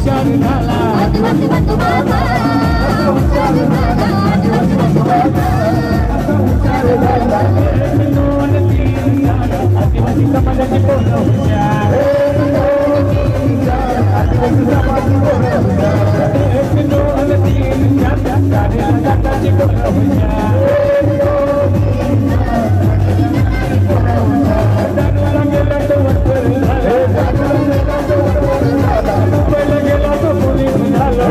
हुशार झाला आदिवासी बंधू माझा हुशार झाला आदिवासी बंधू माझा हुशार झाला एक दोन तीन चार आदिवासी समाजाची पोरं हुशार आदिवासी समाजाची पोरं हुशार एक दोन तीन चार गाडीला जाताची पोरं हुशार दारूला गेला तो वस्तर झाला मुंबईला गेला तो पोलीस झाला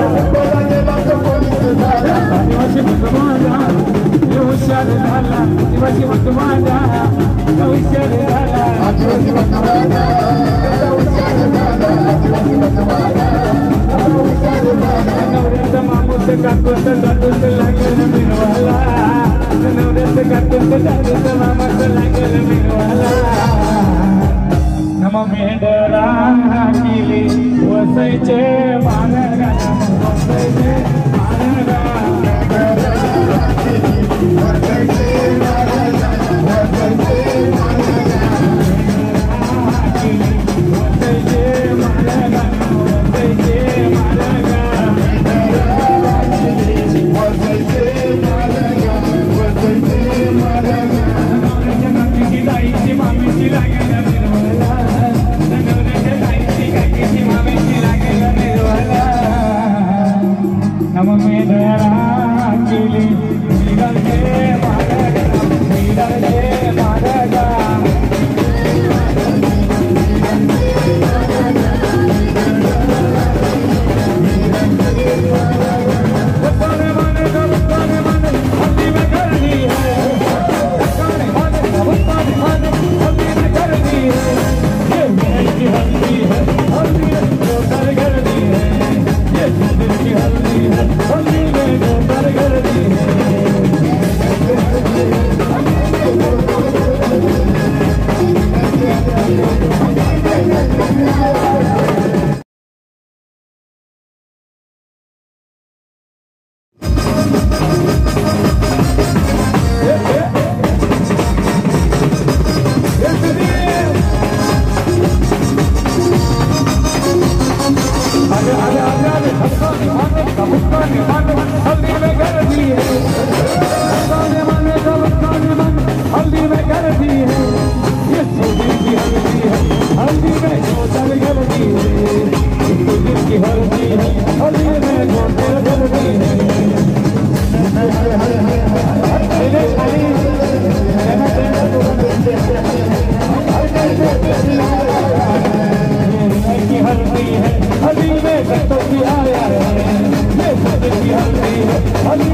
आदिवासी बंधू माझा हुशार झाला आदिवासी बंधू माझा हुशार झाला आदिवासी बंधू माझा हुशार झाला आदिवासी बंधू माझा हुशार झाला नवऱ्याचा मामूस काकूस जातूस लागेल मिळवाला नवऱ्याचं काकूस जातूस मामास लागेल मिळवाला नम मेंढरा केली वसायचे मानगा वसायचे मानगा हल्दी में